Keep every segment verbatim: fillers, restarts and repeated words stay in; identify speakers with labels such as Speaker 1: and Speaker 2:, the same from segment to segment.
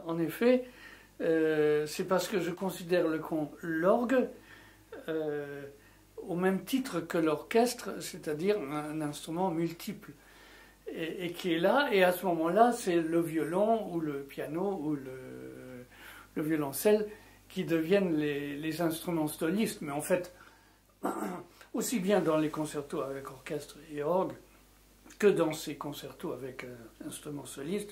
Speaker 1: en effet, euh, c'est parce que je considère l'orgue euh, au même titre que l'orchestre, c'est-à-dire un, un instrument multiple, et, et qui est là, et à ce moment-là, c'est le violon ou le piano ou le, le violoncelle qui deviennent les, les instruments solistes. Mais en fait, aussi bien dans les concertos avec orchestre et orgue, que dans ces concertos avec euh, instruments solistes,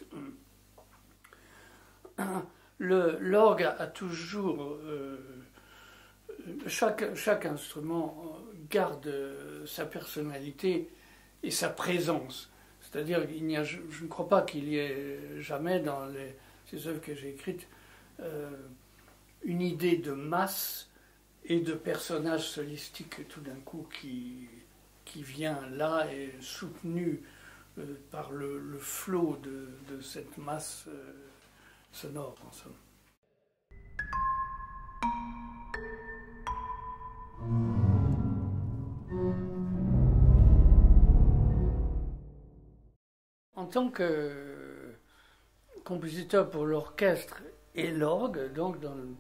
Speaker 1: l'orgue a toujours... Euh, chaque, chaque instrument garde sa personnalité et sa présence. C'est-à-dire qu'il n'y a, je, je ne crois pas qu'il y ait jamais dans les, ces œuvres que j'ai écrites euh, une idée de masse et de personnage solistique tout d'un coup qui, qui vient là et soutenu euh, par le, le flot de, de cette masse euh, sonore en somme. En tant que compositeur pour l'orchestre et l'orgue, donc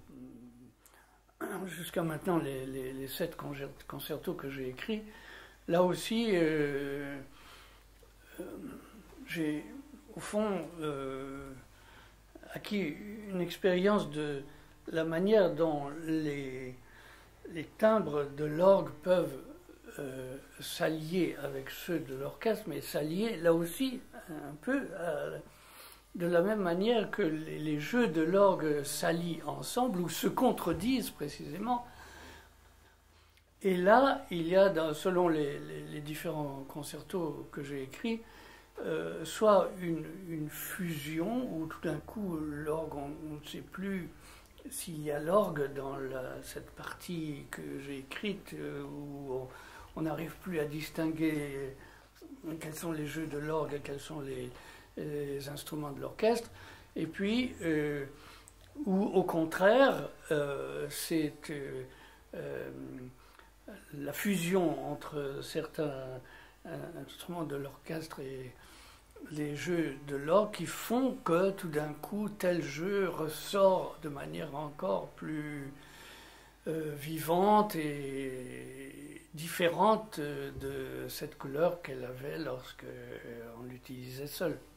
Speaker 1: jusqu'à maintenant les, les, les sept concertos que j'ai écrits, là aussi euh, euh, j'ai au fond euh, acquis une expérience de la manière dont les, les timbres de l'orgue peuvent euh, s'allier avec ceux de l'orchestre, mais s'allier là aussi un peu euh, de la même manière que les, les jeux de l'orgue s'allient ensemble ou se contredisent précisément. Et là, il y a, dans, selon les, les, les différents concertos que j'ai écrits, euh, soit une, une fusion où tout d'un coup l'orgue, on, on ne sait plus s'il y a l'orgue dans la, cette partie que j'ai écrite, euh, où on n'arrive plus à distinguer quels sont les jeux de l'orgue et quels sont les, les instruments de l'orchestre, et puis, euh, ou au contraire, euh, c'est euh, euh, la fusion entre certains instruments de l'orchestre et les jeux de l'orgue qui font que tout d'un coup tel jeu ressort de manière encore plus euh, vivante et différente de cette couleur qu'elle avait lorsqu'on l'utilisait seule.